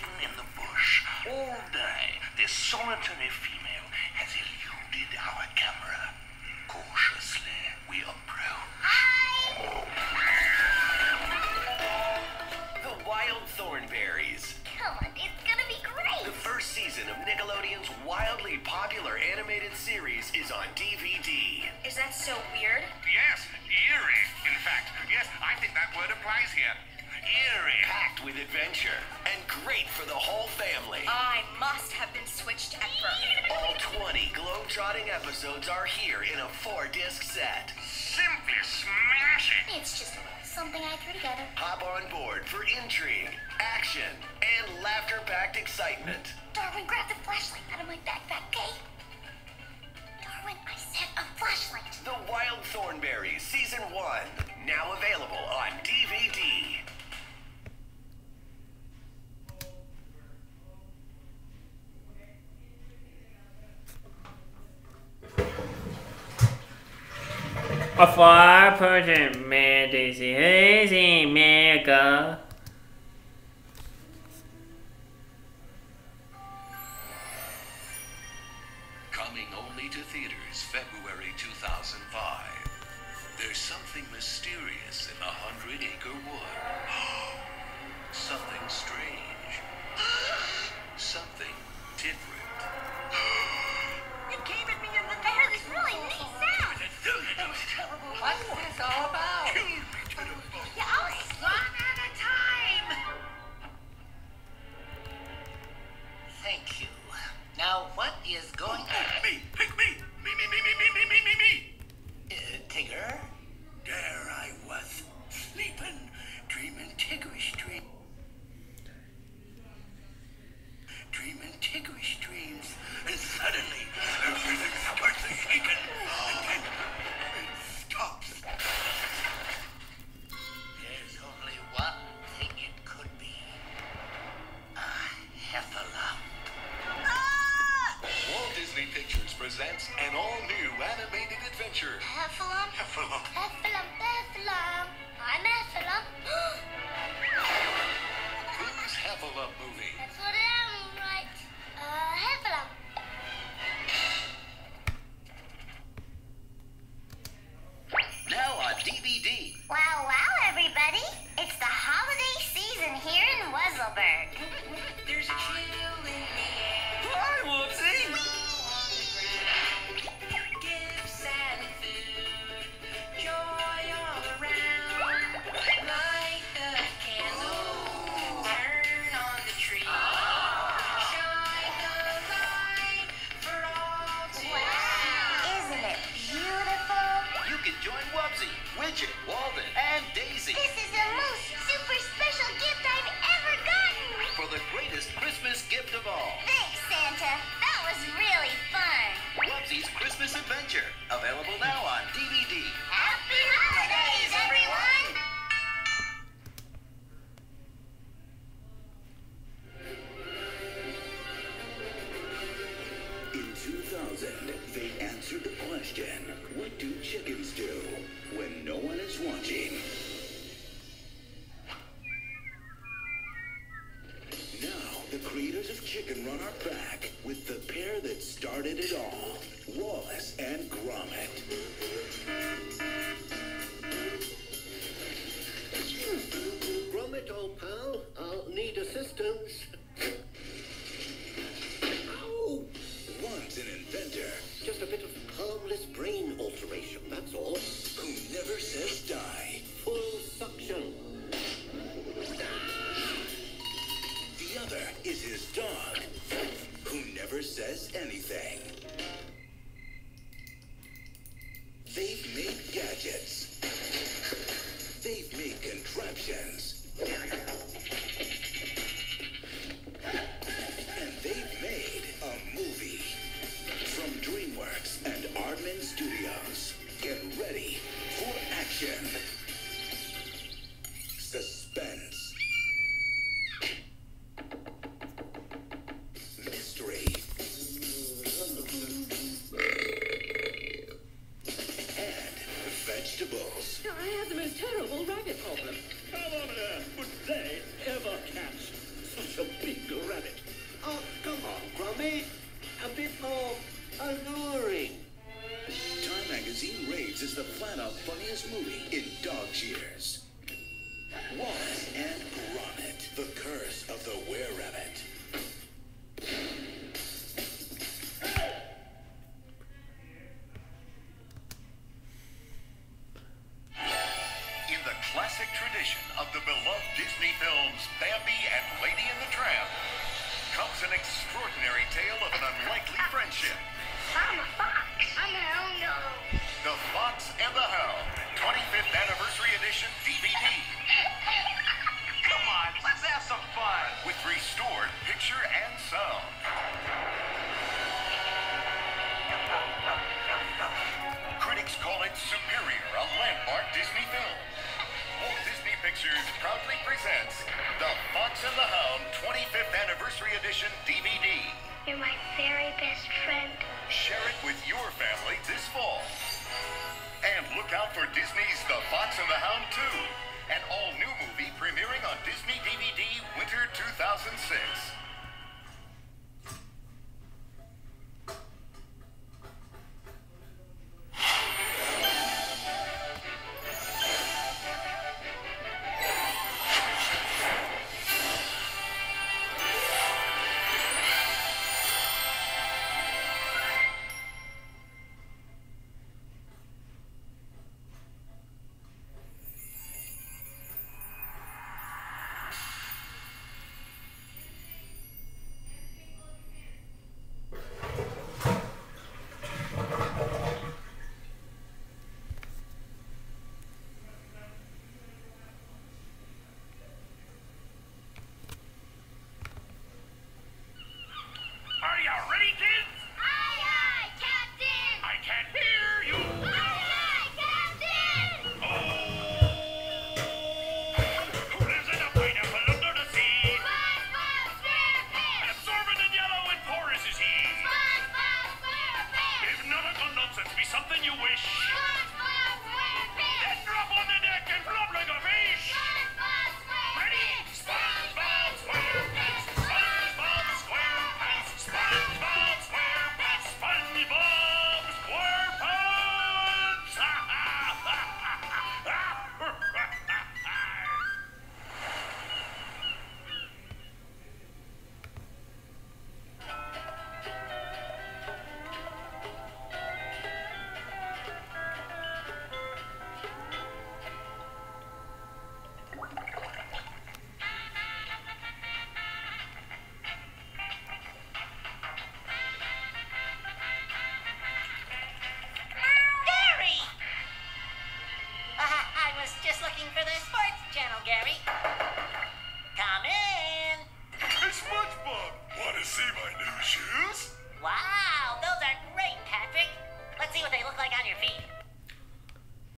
in the bush all day. This solitary female has eluded our camera. Cautiously, we approach. The Wild Thornberrys. Come on, it's gonna be great. The first season of Nickelodeon's wildly popular animated series is on DVD. Is that so weird? Yes, eerie. In fact, yes, I think that word applies here. Eerie. Packed with adventure and great for the whole family. I must have been switched at birth. All 20 globe-trotting episodes are here in a 4-disc set. Simply smashing. It's just something I threw together. Hop on board for intrigue, action, and laughter-packed excitement. Darwin, grab the flashlight out of my backpack, okay? Darwin, I said a flashlight. The Wild Thornberrys Season 1, now available on DVD. A 5% man Daisy Hazy Mega. Coming only to theaters February 2005. There's something mysterious in the 100-acre wood. Something strange. Something different. You gave it me in the I heard this really neat sound. What's this all about? Yeah, one at a time. Thank you. Now, what is going on? Me, pick me. Me. Tigger? There I was, sleeping, dreaming tiggerish dreams. Dreaming tiggerish dreams. And suddenly, everything starts to shaking. And then it stops. There's only one thing it could be. A heffalump. Walt Disney Pictures presents an all-new animated adventure. Heffalump. Heffalump. Heffalump, heffalump. I'm heffalump. Who's Heffalump movie? That's what I am, right? Heffalump. Now on DVD. Wow, everybody. It's the holiday season here in Wuzzleburg. There's a chill in the air. Hi, Whoopsie! Gifts and food. Joy all around. Light the candle. Turn on the tree. Shine the light for all to see. Wow, isn't it beautiful? You can join Wubsy, Widget, Walden, and Daisy This is the most super special gift I've ever gotten. for the greatest Christmas gift of all. Thanks, Santa. That was really fun. Wubsy's Christmas Adventure. Available now on DVD. Happy holidays, everyone! In 2000, they answered the question, what do chickens do when no one is watching? Now, the creators of Chicken Run are back with the pair that started it all, Wallace and Gromit. Gromit, old pal, I'll need assistance. Ow! One's an inventor Just a bit of harmless brain alteration, that's all. who never says die. Full suction. The other is his dog, who never says anything. They've made gadgets. They've made contraptions. And they've made a movie. From DreamWorks and Aardman Studios. Get ready for action. Suspense. Mystery. It's an extraordinary tale of an unlikely friendship. I'm a fox. I'm a hound dog. The Fox and the Hound, 25th Anniversary Edition DVD. Come on, let's have some fun. With restored picture and sound. Critics call it superior, a landmark Disney film. Walt Disney Pictures proudly presents The Fox and the Hound 25th Anniversary Edition DVD. You're my very best friend. Share it with your family this fall. And look out for Disney's The Fox and the Hound 2, an all-new movie premiering on Disney DVD Winter 2006.